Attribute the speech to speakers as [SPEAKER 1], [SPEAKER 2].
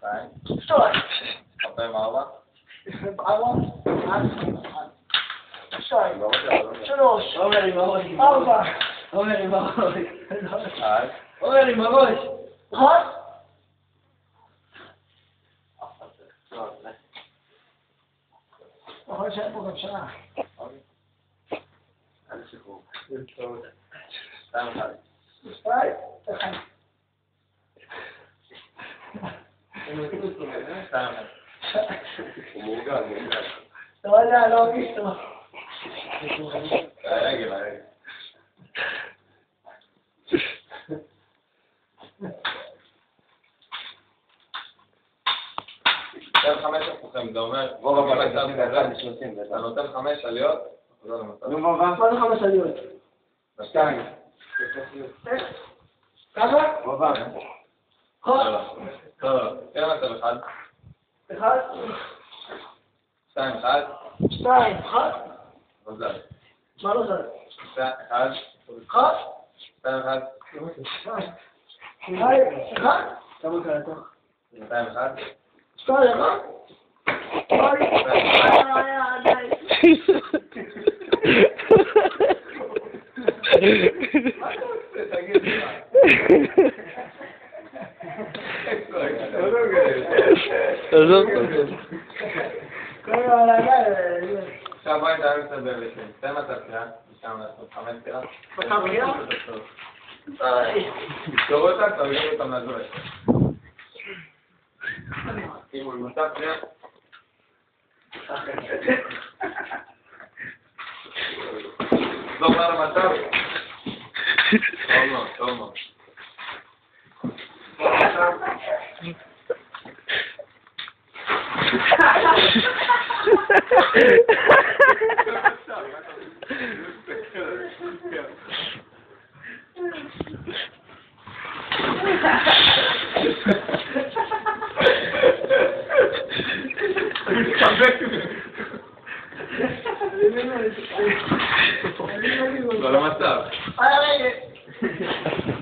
[SPEAKER 1] שתיים.
[SPEAKER 2] שתיים.
[SPEAKER 1] 44.
[SPEAKER 2] 4. שתיים.
[SPEAKER 1] לא רוצה.
[SPEAKER 2] 3.
[SPEAKER 3] עומר עם הראש.
[SPEAKER 2] 4.
[SPEAKER 3] עומר עם הראש.
[SPEAKER 1] אחד.
[SPEAKER 3] עומר עם הראש.
[SPEAKER 2] 1. יכול להיות שאין פה גם שעה.
[SPEAKER 1] איזה שחרור. 2 1.
[SPEAKER 2] 2. 1.
[SPEAKER 1] 2 1. הוא מורגל.
[SPEAKER 2] לא יודע, לא מרגיש טוב.
[SPEAKER 1] הרגל. תן 5 הפוכים, זה אומר,
[SPEAKER 3] רוב הבלגים זה 1 ל-30.
[SPEAKER 1] אתה נותן 5 עליות, לא למצב.
[SPEAKER 3] נו בבא.
[SPEAKER 2] מה זה 5 עליות?
[SPEAKER 3] 2.
[SPEAKER 2] כמה?
[SPEAKER 3] בבא.
[SPEAKER 1] לא, תן מצב 1.
[SPEAKER 2] 1.
[SPEAKER 1] 2 1.
[SPEAKER 2] 2. 1.
[SPEAKER 1] מזל.
[SPEAKER 2] מה לא זה?
[SPEAKER 1] 1.
[SPEAKER 2] 1.
[SPEAKER 1] 2 1.
[SPEAKER 2] 1. כמה קרה אתה?
[SPEAKER 1] 2 1.
[SPEAKER 2] 2. 1.
[SPEAKER 1] עכשיו בואי נדבר מסתבר לשם. תן מצב קריאה, משם לעשות 5 קריאה.
[SPEAKER 2] מצב קריאה?
[SPEAKER 1] תראו אותם, תראו אותם לזוי. מצב קריאה. לא מה למצב? טוב מאוד. לא למצב.